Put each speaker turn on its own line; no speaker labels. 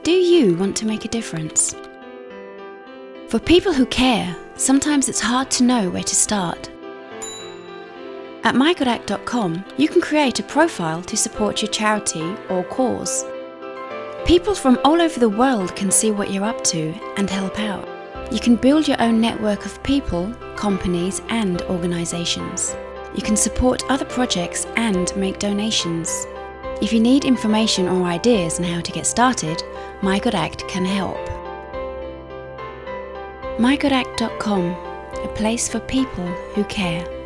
Do you want to make a difference? For people who care, sometimes it's hard to know where to start. At mygodact.com, you can create a profile to support your charity or cause. People from all over the world can see what you're up to and help out. You can build your own network of people, companies and organisations. You can support other projects and make donations. If you need information or ideas on how to get started, MyGodAct can help. mygodact.com, a place for people who care.